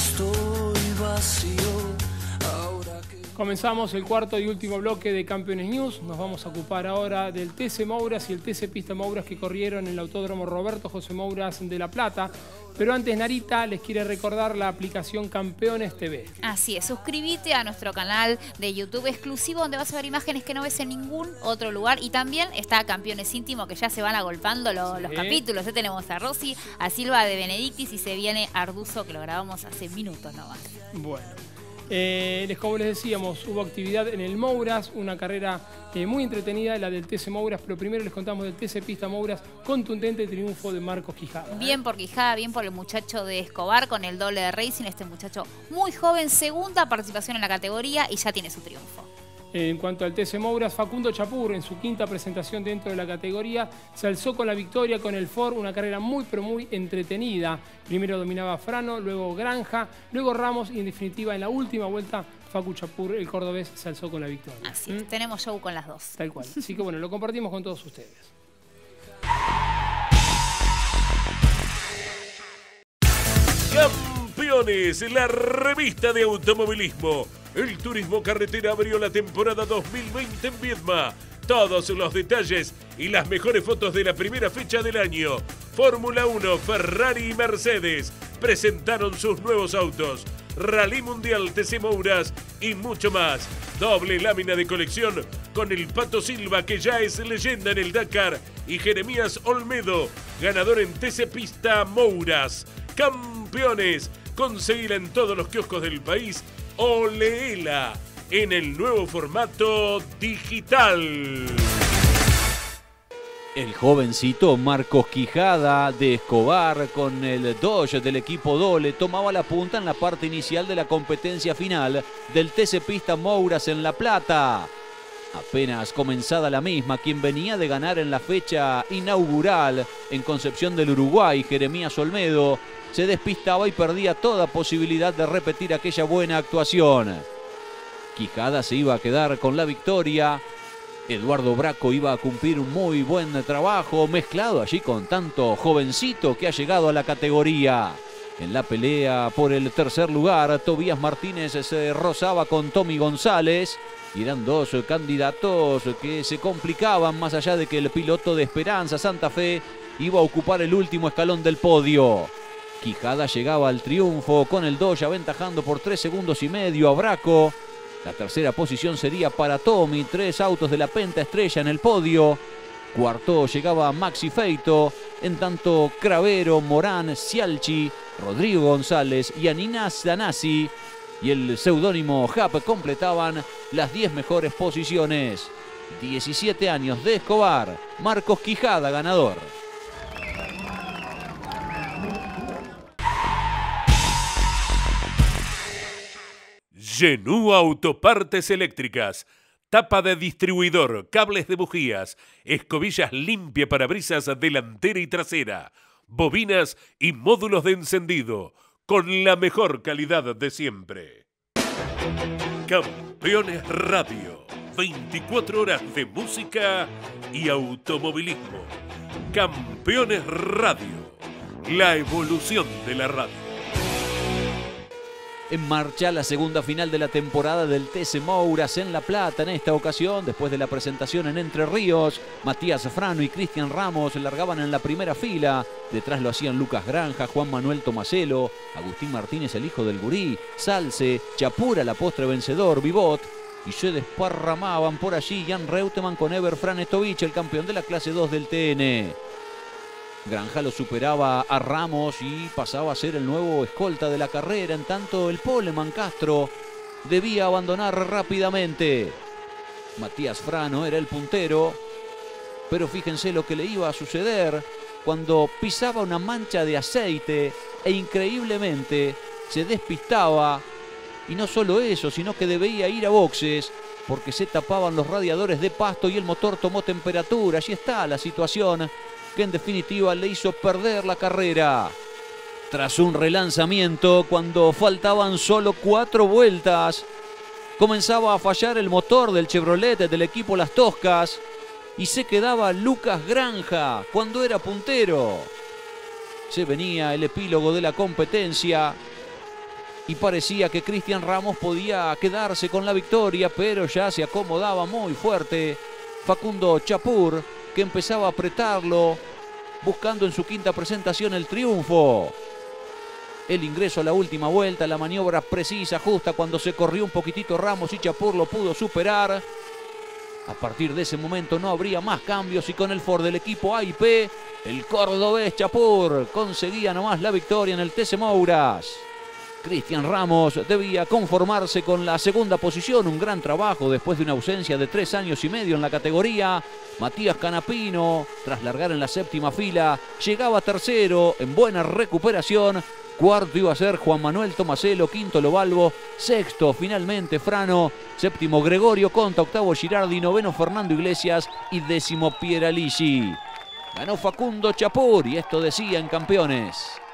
estoy vacío. Comenzamos el cuarto y último bloque de Campeones News. Nos vamos a ocupar ahora del TC Mouras y el TC Pista Mouras que corrieron en el Autódromo Roberto José Mouras de La Plata. Pero antes, Narita les quiere recordar la aplicación Campeones TV. Así es, suscríbete a nuestro canal de YouTube exclusivo donde vas a ver imágenes que no ves en ningún otro lugar. Y también está Campeones Íntimo, que ya se van agolpando los capítulos. Ya tenemos a Rossi, a Silva de Benedictis y se viene Arduzo, que lo grabamos hace minutos nomás. Bueno. Como les decíamos, hubo actividad en el Mouras, una carrera muy entretenida, la del TC Mouras, pero primero les contamos del TC Pista Mouras, contundente triunfo de Marcos Quijada. Bien por Quijada, bien por el muchacho de Escobar con el doble de Racing, este muchacho muy joven, segunda participación en la categoría y ya tiene su triunfo. En cuanto al TC Mouras, Facundo Chapur, en su quinta presentación dentro de la categoría, se alzó con la victoria con el Ford, una carrera muy pero muy entretenida. Primero dominaba Frano, luego Granja, luego Ramos y en definitiva en la última vuelta Facu Chapur, el cordobés, se alzó con la victoria. Así es, tenemos show con las dos. Tal cual. Así que bueno, lo compartimos con todos ustedes. Campeones, la revista de automovilismo. El turismo carretera abrió la temporada 2020 en Viedma. Todos los detalles y las mejores fotos de la primera fecha del año. Fórmula 1, Ferrari y Mercedes presentaron sus nuevos autos. Rally Mundial TC Mouras y mucho más. Doble lámina de colección con el Pato Silva, que ya es leyenda en el Dakar, y Jeremías Olmedo, ganador en TC Pista Mouras. Campeones, conseguirla en todos los kioscos del país o léela en el nuevo formato digital. El jovencito Marcos Quijada de Escobar con el Dodge del equipo Dole tomaba la punta en la parte inicial de la competencia final del TC Pista Mouras en La Plata. Apenas comenzada la misma, quien venía de ganar en la fecha inaugural en Concepción del Uruguay, Jeremías Olmedo, se despistaba y perdía toda posibilidad de repetir aquella buena actuación. Quijada se iba a quedar con la victoria. Eduardo Braco iba a cumplir un muy buen trabajo, mezclado allí con tanto jovencito que ha llegado a la categoría. En la pelea por el tercer lugar, Tobías Martínez se rozaba con Tommy González. Y eran dos candidatos que se complicaban, más allá de que el piloto de Esperanza Santa Fe iba a ocupar el último escalón del podio. Quijada llegaba al triunfo con el Dodge aventajando por 3,5 segundos a Braco. La tercera posición sería para Tommy, 3 autos de la Penta Estrella en el podio. Cuarto llegaba Maxi Feito, en tanto Cravero, Morán, Cialchi, Rodrigo González y Aninas Danasi y el seudónimo Jap completaban las 10 mejores posiciones. 17 años de Escobar, Marcos Quijada ganador. Genú Autopartes Eléctricas. Tapa de distribuidor, cables de bujías, escobillas limpia parabrisas delantera y trasera, bobinas y módulos de encendido, con la mejor calidad de siempre. Campeones Radio, 24 horas de música y automovilismo. Campeones Radio, la evolución de la radio. En marcha la segunda final de la temporada del TC Mouras en La Plata. En esta ocasión, después de la presentación en Entre Ríos, Matías Frano y Cristian Ramos largaban en la primera fila. Detrás lo hacían Lucas Granja, Juan Manuel Tomaselo, Agustín Martínez, el hijo del gurí, Salce, Chapura, la postre vencedor, Vivot. Y se desparramaban por allí Jan Reutemann con Ever Franestovich, el campeón de la clase 2 del TN. Granja lo superaba a Ramos y pasaba a ser el nuevo escolta de la carrera. En tanto, el Poleman Castro debía abandonar rápidamente. Matías Frano era el puntero, pero fíjense lo que le iba a suceder cuando pisaba una mancha de aceite e increíblemente se despistaba. Y no solo eso, sino que debía ir a boxes porque se tapaban los radiadores de pasto y el motor tomó temperatura. Allí está la situación que en definitiva le hizo perder la carrera. Tras un relanzamiento, cuando faltaban solo 4 vueltas, comenzaba a fallar el motor del Chevrolet del equipo Las Toscas y se quedaba Lucas Granja cuando era puntero. Se venía el epílogo de la competencia. y parecía que Cristian Ramos podía quedarse con la victoria, pero ya se acomodaba muy fuerte Facundo Chapur, que empezaba a apretarlo, buscando en su quinta presentación el triunfo. El ingreso a la última vuelta, la maniobra precisa, justa, cuando se corrió un poquitito Ramos y Chapur lo pudo superar. A partir de ese momento no habría más cambios y con el Ford del equipo AIP, el cordobés Chapur conseguía nomás la victoria en el TC Mouras. Cristian Ramos debía conformarse con la segunda posición, un gran trabajo después de una ausencia de 3 años y medio en la categoría. Matías Canapino, tras largar en la séptima fila, llegaba tercero en buena recuperación. Cuarto iba a ser Juan Manuel Tomaselo, quinto Lobalvo, sexto finalmente Frano, séptimo Gregorio Conta, octavo Girardi, noveno Fernando Iglesias y décimo Pieraligi. Ganó Facundo Chapur y esto decía en Campeones.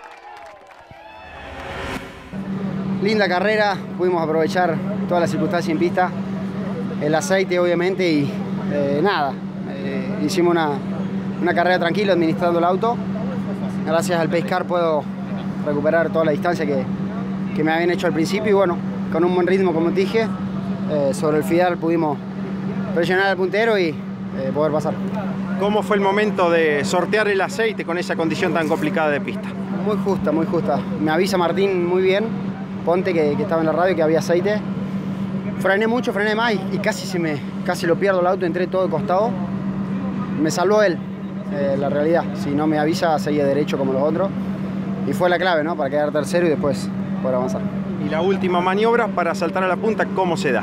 Linda carrera, pudimos aprovechar todas las circunstancias en pista, el aceite obviamente y hicimos una carrera tranquila administrando el auto. Gracias al Pace Car puedo recuperar toda la distancia que me habían hecho al principio y bueno, con un buen ritmo como te dije, sobre el final pudimos presionar al puntero y poder pasar. ¿Cómo fue el momento de sortear el aceite con esa condición tan complicada de pista? Muy justa, muy justa. Me avisa Martín muy bien, Ponte, que estaba en la radio, que había aceite. Frené mucho, frené más y casi lo pierdo el auto, entré todo de costado. Me salvó él, la realidad. Si no me avisa, seguía derecho como los otros. Y fue la clave, ¿no? Para quedar tercero y después poder avanzar. Y la última maniobra para saltar a la punta, ¿cómo se da?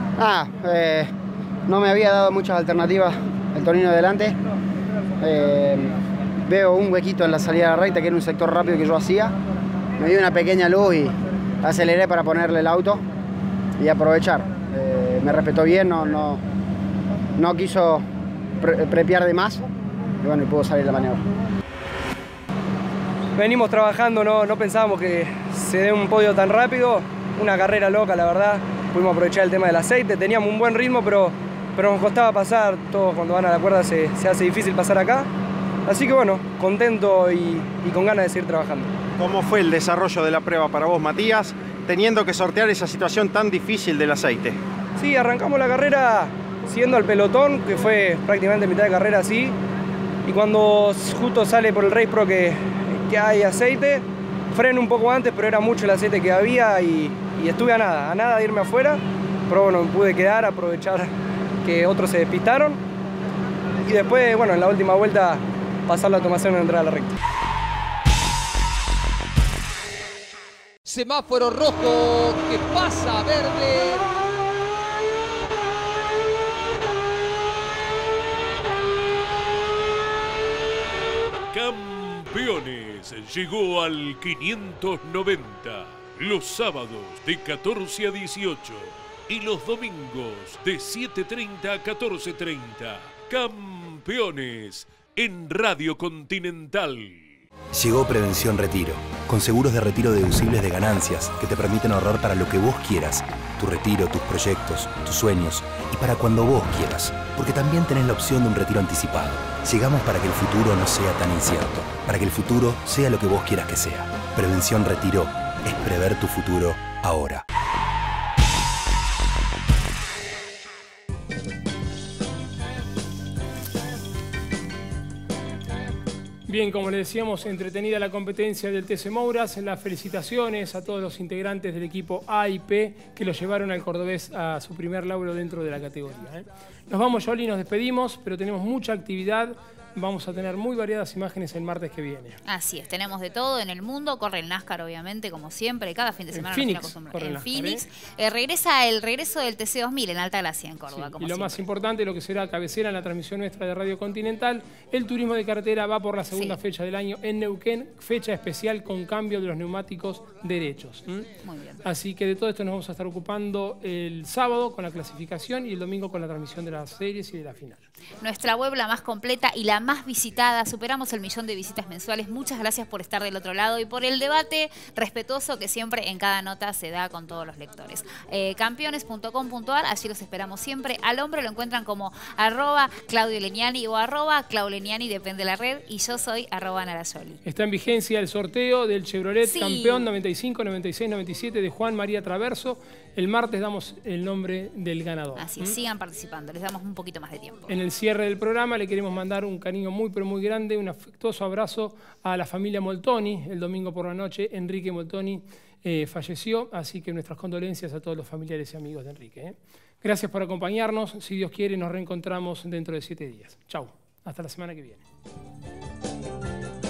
No me había dado muchas alternativas el Tonino delante. Veo un huequito en la salida de la recta, que era un sector rápido que yo hacía. Me dio una pequeña luz y aceleré para ponerle el auto y aprovechar. Me respetó bien, no quiso prepiar de más y bueno, y pudo salir la maniobra. Venimos trabajando, no pensábamos que se dé un podio tan rápido, una carrera loca la verdad, pudimos aprovechar el tema del aceite, teníamos un buen ritmo pero nos costaba pasar, todos cuando van a la cuerda se hace difícil pasar acá, así que bueno, contento y con ganas de seguir trabajando. ¿Cómo fue el desarrollo de la prueba para vos, Matías, teniendo que sortear esa situación tan difícil del aceite? Sí, arrancamos la carrera siguiendo al pelotón, que fue prácticamente mitad de carrera así, y cuando justo sale por el Race Pro que hay aceite, freno un poco antes, pero era mucho el aceite que había y estuve a nada de irme afuera, pero bueno, me pude quedar, aprovechar que otros se despistaron y después, bueno, en la última vuelta pasar la automación y entrar a la recta. Semáforo rojo que pasa a verde. Campeones llegó al 590, los sábados de 14 a 18 y los domingos de 7:30 a 14:30. Campeones en Radio Continental. Llegó Prevención Retiro, con seguros de retiro deducibles de ganancias que te permiten ahorrar para lo que vos quieras, tu retiro, tus proyectos, tus sueños y para cuando vos quieras, porque también tenés la opción de un retiro anticipado. Llegamos para que el futuro no sea tan incierto, para que el futuro sea lo que vos quieras que sea. Prevención Retiro es prever tu futuro ahora. Bien, como les decíamos, entretenida la competencia del TC Mouras. Las felicitaciones a todos los integrantes del equipo AIP que lo llevaron al cordobés a su primer logro dentro de la categoría. Nos vamos, Yoli, nos despedimos, pero tenemos mucha actividad. Vamos a tener muy variadas imágenes el martes que viene. Así es, tenemos de todo en el mundo. Corre el NASCAR, obviamente, como siempre. Cada fin de semana nos acostumbramos. En Phoenix. Regresa el regreso del TC 2000 en Alta Gracia, en Córdoba. Sí, como y lo siempre. más importante, lo que será cabecera en la transmisión nuestra de Radio Continental, el turismo de carretera va por la segunda fecha del año en Neuquén, fecha especial con cambio de los neumáticos derechos. Muy bien. Así que de todo esto nos vamos a estar ocupando el sábado con la clasificación y el domingo con la transmisión de las series y de la final. Nuestra web la más completa y la más visitada. Superamos el 1.000.000 de visitas mensuales. Muchas gracias por estar del otro lado y por el debate respetuoso que siempre en cada nota se da con todos los lectores. Campeones.com.ar, allí los esperamos siempre. Al hombre lo encuentran como @Claudio Leniani o @ClauLeniani, depende de la red. Y yo soy @Narayoli. Está en vigencia el sorteo del Chevrolet Sí. Campeón 95, 96, 97 de Juan María Traverso. El martes damos el nombre del ganador. Así es, sigan participando. Les damos un poquito más de tiempo. En el cierre del programa le queremos mandar un cariño muy pero muy grande, un afectuoso abrazo a la familia Moltoni. El domingo por la noche Enrique Moltoni falleció, así que nuestras condolencias a todos los familiares y amigos de Enrique. Gracias por acompañarnos. Si Dios quiere, nos reencontramos dentro de 7 días. Chau. Hasta la semana que viene.